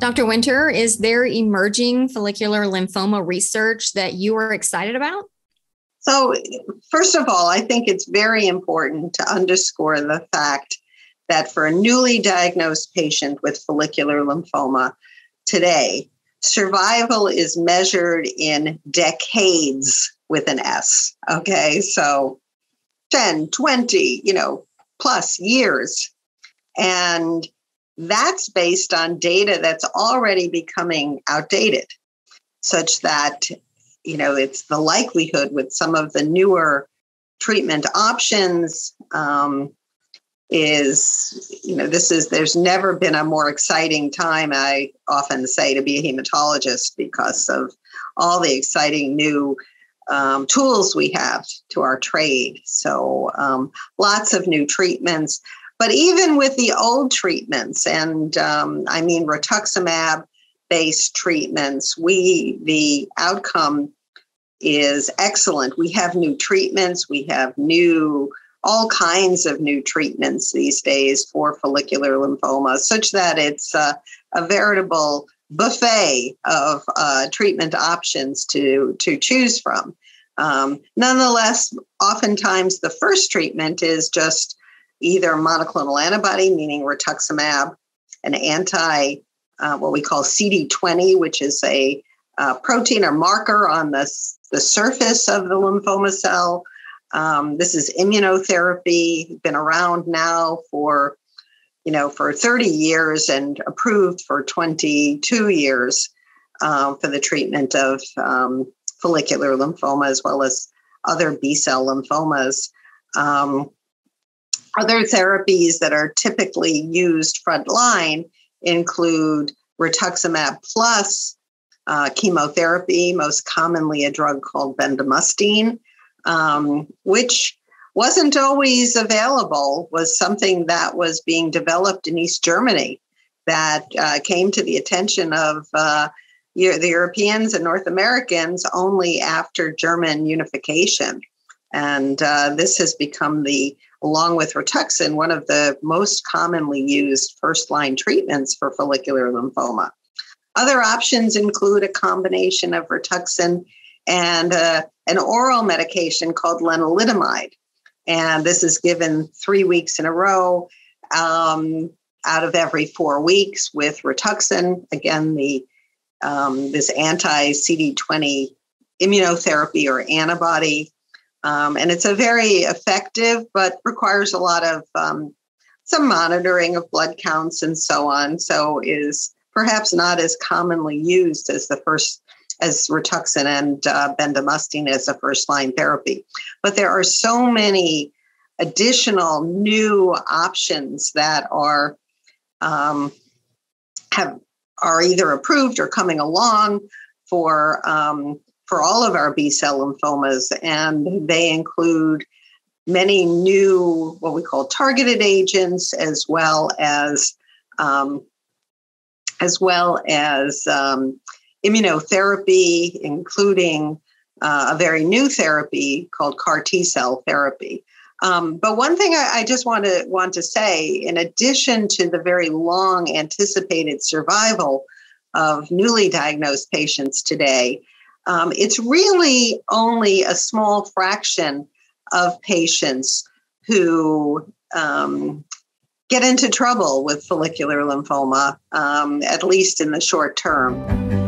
Dr. Winter, is there emerging follicular lymphoma research that you are excited about? So, first of all, I think it's very important to underscore the fact that for a newly diagnosed patient with follicular lymphoma today, survival is measured in decades with an S. Okay, so 10, 20, plus years. And that's based on data that's already becoming outdated, such that, it's the likelihood with some of the newer treatment options there's never been a more exciting time, I often say, to be a hematologist because of all the exciting new tools we have to our trade. So lots of new treatments. But even with the old treatments, and rituximab-based treatments, the outcome is excellent. We have new treatments. We have all kinds of new treatments these days for follicular lymphoma, such that it's a veritable buffet of treatment options to choose from. Nonetheless, oftentimes the first treatment is just either monoclonal antibody, meaning rituximab, an what we call CD20, which is a protein or marker on the surface of the lymphoma cell. This is immunotherapy, been around now for 30 years and approved for 22 years for the treatment of follicular lymphoma, as well as other B-cell lymphomas. Other therapies that are typically used frontline include rituximab plus chemotherapy, most commonly a drug called bendamustine, which wasn't always available, was something that was being developed in East Germany that came to the attention of the Europeans and North Americans only after German unification. And this has become along with Rituxan, one of the most commonly used first-line treatments for follicular lymphoma. Other options include a combination of Rituxan and an oral medication called lenalidomide. And this is given 3 weeks in a row out of every 4 weeks with Rituxan. Again, this anti-CD20 immunotherapy or antibody. And it's a very effective, but requires a lot of some monitoring of blood counts and so on. So is perhaps not as commonly used as Rituxan and bendamustine as a first-line therapy. But there are so many additional new options that are either approved or coming along for all of our B-cell lymphomas, and they include many new what we call targeted agents, as well as immunotherapy, including a very new therapy called CAR T-cell therapy. But one thing I just want to say, in addition to the very long anticipated survival of newly diagnosed patients today, it's really only a small fraction of patients who get into trouble with follicular lymphoma, at least in the short term.